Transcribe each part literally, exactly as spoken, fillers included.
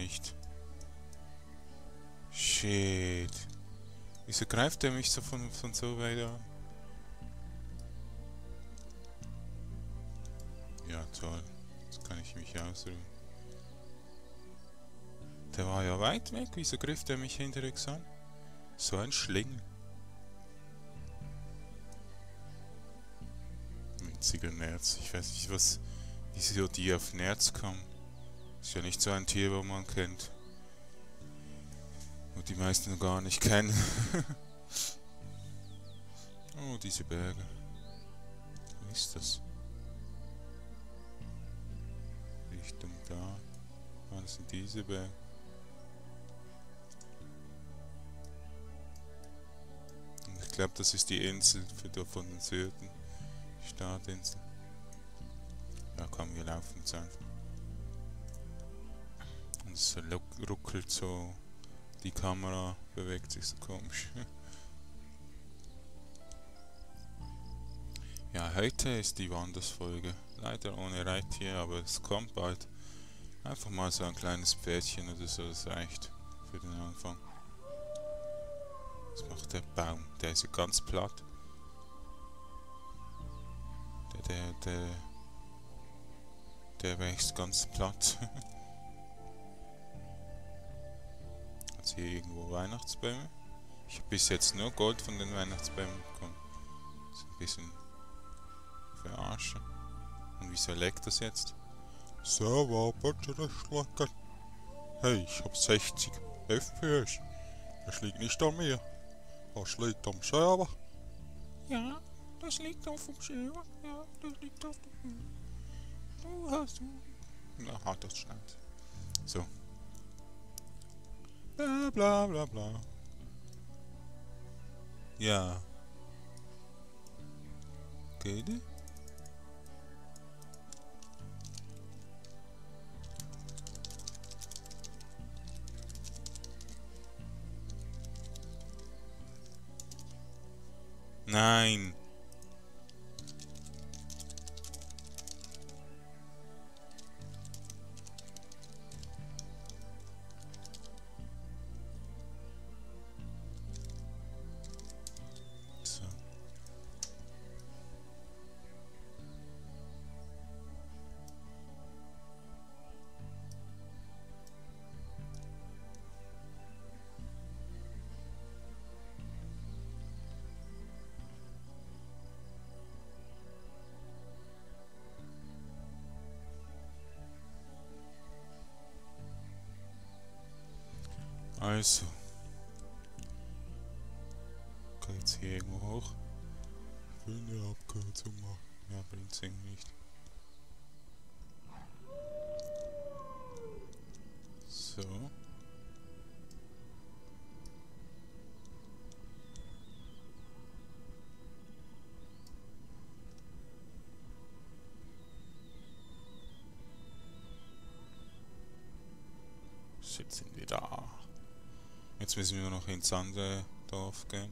nicht. Shit. Wieso greift er mich so von, von so weit an? Ja, toll. Jetzt kann ich mich ausruhen. Der war ja weit weg. Wieso griff der mich hinterrücks an? So ein Schlingel. Winziger Nerz. Ich weiß nicht, was... Wieso die auf Nerz kommen. Ist ja nicht so ein Tier, wo man kennt. Und die meisten gar nicht kennen. Oh, diese Berge. Wo ist das? Richtung da. Ah, das sind diese Berge. Und ich glaube, das ist die Insel für da von den Süden. Die Startinsel. Ja, komm, wir laufen jetzt einfach. Und es ruckelt so. Die Kamera bewegt sich so komisch. Ja, heute ist die Wandersfolge. Leider ohne Reittier, aber es kommt bald. Einfach mal so ein kleines Pferdchen oder so, das reicht für den Anfang. Was macht der Baum? Der ist ja ganz platt. Der, der, der, der wächst ganz platt. Hat hier irgendwo Weihnachtsbäume? Ich habe bis jetzt nur Gold von den Weihnachtsbäumen bekommen. Das ist ein bisschen verarschen. Und wieso leckt das jetzt? So, war bitte das Schlecken. Hey, ich hab sechzig F P S. Das liegt nicht an mir. Das liegt am Server. Ja, das liegt auf dem Server. Ja, das liegt auf dem... Du hast... Na, hat das schneit. So. Bla bla bla bla. Ja. Geht die? Nein. So. Also. Geht's hier irgendwo hoch? Ich will eine Abkürzung machen. Ja, bringt's irgendwie nicht. So. Jetzt sind wir da. Jetzt müssen wir noch ins andere Dorf gehen.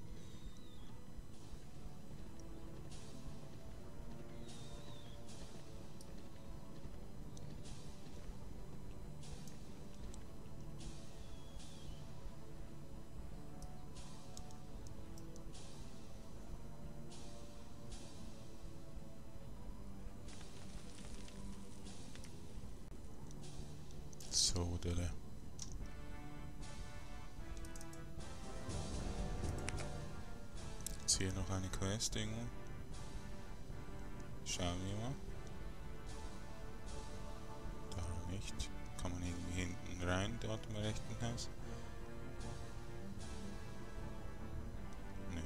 So, der. Jetzt hier noch eine Quest irgendwo. Schauen wir mal. Da nicht. Kann man irgendwie hinten rein, dort im rechten Haus? Ne.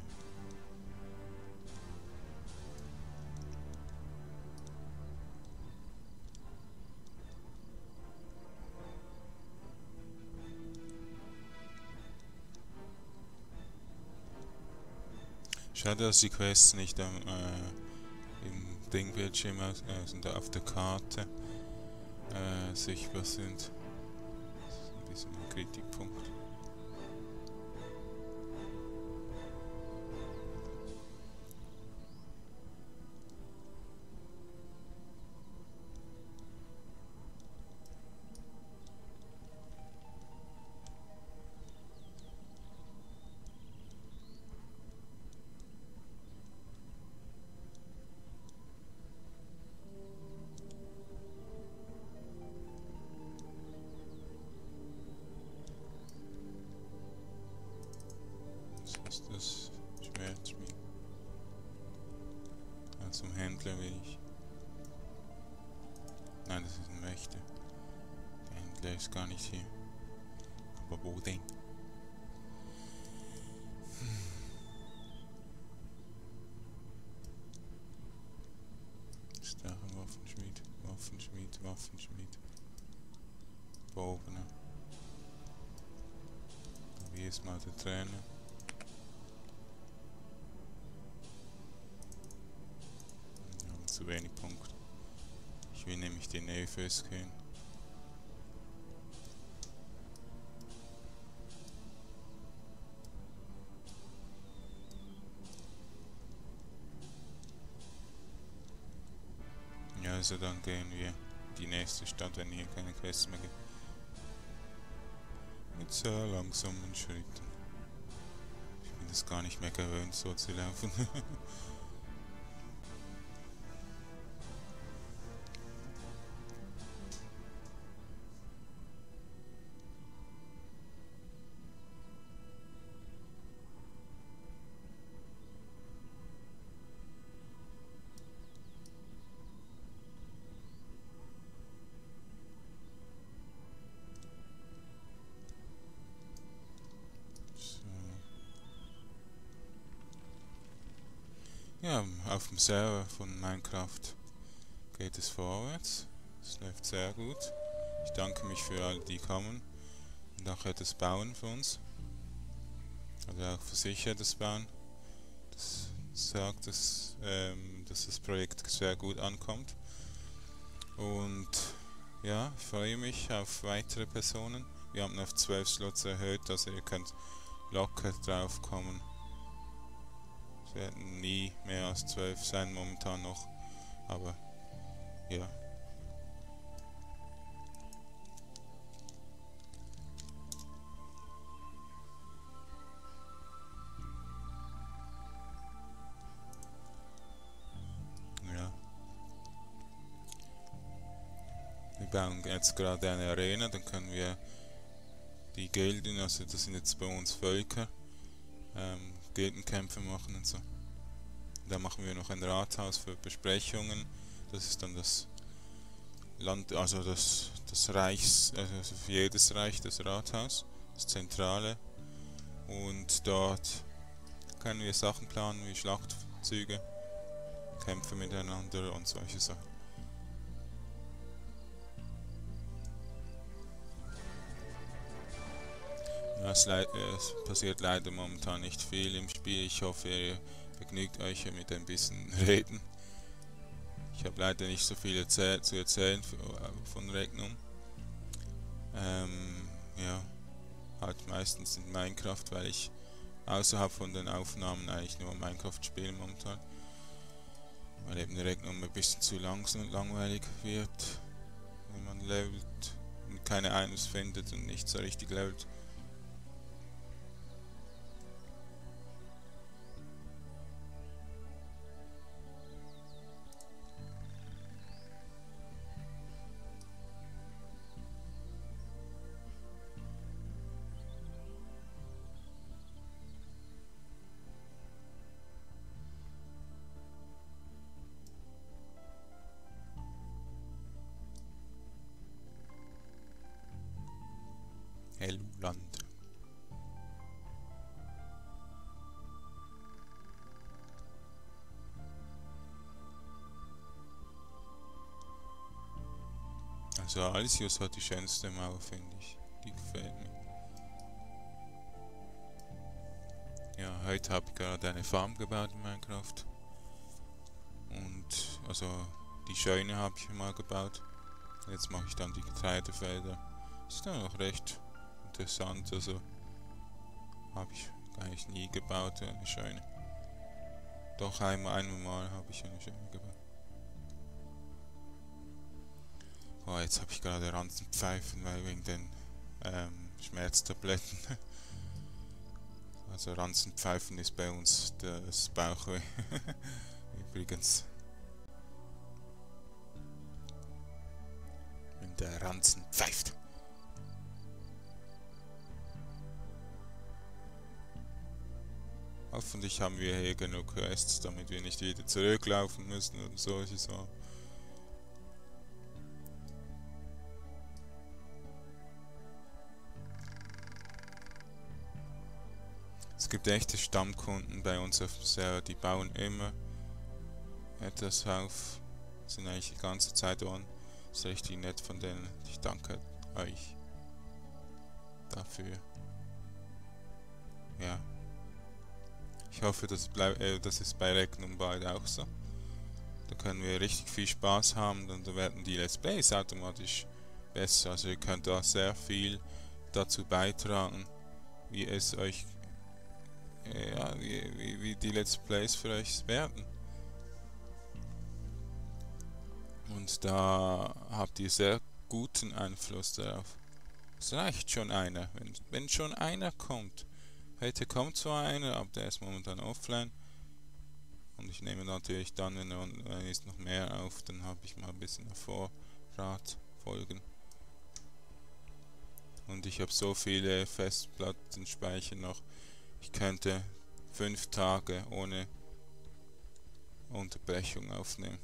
Schade, dass die Quests nicht am, äh, im Dingbildschirm aus, äh, sind auf der Karte äh, sichtbar sind. Das ist ein bisschen ein Kritikpunkt. ist das Schwertschmied. Ja, zum Händler will ich. Nein, das ist ein Wächter. Der Händler ist gar nicht hier. Aber wo denn? Waffenschmied, Waffenschmied, Waffenschmied. Bovener. Wie ist mal der Trainer? Wir haben zu wenig Punkte. Ich will nämlich den Neufels gehen. Ja, also dann gehen wir in die nächste Stadt, wenn hier keine Quests mehr gibt. Mit sehr langsamen Schritten. Ich bin das gar nicht mehr gewöhnt, so zu laufen. Ja, auf dem Server von Minecraft geht es vorwärts. Es läuft sehr gut. Ich danke mich für alle, die kommen und auch etwas bauen für uns. Oder auch für sich etwas bauen. Das sagt, dass, ähm, dass das Projekt sehr gut ankommt. Und ja, ich freue mich auf weitere Personen. Wir haben auf zwölf Slots erhöht, also ihr könnt locker drauf kommen. Es werden nie mehr als zwölf sein momentan noch, aber ja. Ja. Wir bauen jetzt gerade eine Arena, dann können wir die Gilden, also das sind jetzt bei uns Völker, ähm, Gildenkämpfe machen und so. Da machen wir noch ein Rathaus für Besprechungen. Das ist dann das Land, also das, das Reichs, also für jedes Reich das Rathaus, das Zentrale. Und dort können wir Sachen planen wie Schlachtzüge, Kämpfe miteinander und solche Sachen. Ja, es, es passiert leider momentan nicht viel im Spiel. Ich hoffe, ihr begnügt euch mit ein bisschen Reden. Ich habe leider nicht so viel erzähl zu erzählen von Regnum. Ähm, ja, halt meistens in Minecraft, weil ich außerhalb von den Aufnahmen eigentlich nur Minecraft spiele momentan. Weil eben Regnum ein bisschen zu langsam und langweilig wird, wenn man levelt und keine Items findet und nicht so richtig levelt. Helluland. Also Alisius hat die schönste Mauer, finde ich. Die gefällt mir. Ja, heute habe ich gerade eine Farm gebaut in Minecraft. Und also die Scheune habe ich mal gebaut. Jetzt mache ich dann die Getreidefelder. Ist dann auch recht interessant, also habe ich eigentlich nie gebaut, eine Scheune. Doch einmal, einmal habe ich eine Scheune gebaut. Oh, jetzt habe ich gerade Ranzenpfeifen, weil wegen den ähm, Schmerztabletten. Also Ranzenpfeifen ist bei uns das Bauchweh. Übrigens. Wenn der Ranzen pfeift. Hoffentlich haben wir hier genug Quests, damit wir nicht wieder zurücklaufen müssen und solche Sachen. Es gibt echte Stammkunden bei uns auf dem Server, die bauen immer etwas auf, sind eigentlich die ganze Zeit on. Das ist richtig nett von denen. Ich danke euch dafür. Ja. Ich hoffe, das, bleib, äh, das ist bei Regnum bald auch so. Da können wir richtig viel Spaß haben und da werden die Let's Plays automatisch besser. Also ihr könnt da sehr viel dazu beitragen, wie es euch, äh, ja, wie, wie, wie die Let's Plays für euch werden. Und da habt ihr sehr guten Einfluss darauf. Es reicht schon einer, wenn, wenn schon einer kommt. Heute kommt zwar einer, aber der ist momentan offline. Und ich nehme natürlich dann, wenn er ist noch mehr auf, dann habe ich mal ein bisschen Vorrat Folgen. Und ich habe so viele Festplattenspeicher noch. Ich könnte fünf Tage ohne Unterbrechung aufnehmen.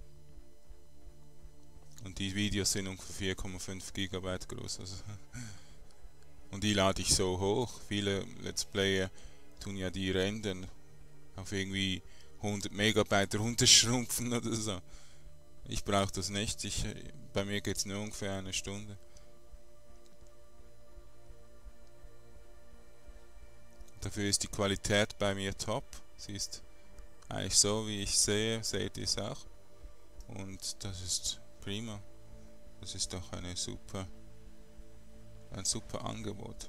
Und die Videos sind ungefähr vier Komma fünf Gigabyte groß. Also und die lade ich so hoch. Viele Let's Player tun ja die rendern auf irgendwie hundert Megabyte runterschrumpfen oder so. Ich brauche das nicht. Ich, bei mir geht es nur ungefähr eine Stunde. Dafür ist die Qualität bei mir top. Sie ist eigentlich so, wie ich sehe, seht ihr es auch. Und das ist prima. Das ist doch eine super, ein super Angebot.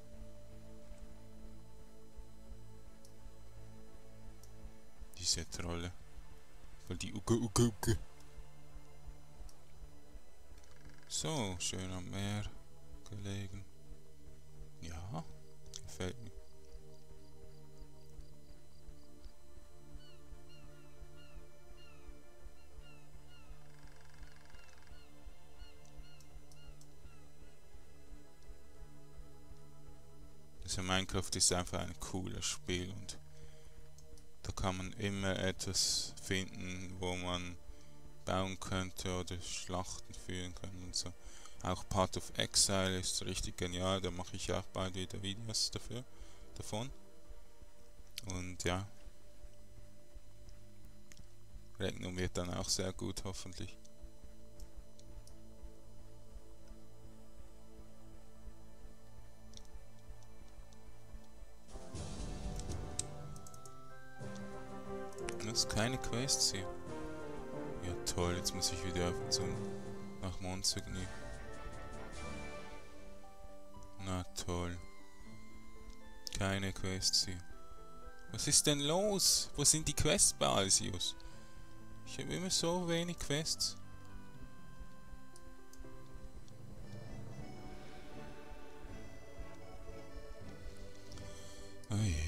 Diese Trolle. Weil die Uge Uge Uge. So, schön am Meer gelegen. Ja, gefällt mir. Also Minecraft ist einfach ein cooles Spiel und da kann man immer etwas finden, wo man bauen könnte oder Schlachten führen kann und so. Auch Path of Exile ist richtig genial, da mache ich auch bald wieder Videos dafür, davon. Und ja, Regnum wird dann auch sehr gut, hoffentlich. Das ist keine Quests hier. Ja toll, jetzt muss ich wieder auf so nach Monsigny. Na toll. Keine Quests hier. Was ist denn los? Wo sind die Quests bei Alsius? Ich habe immer so wenig Quests. Oh je.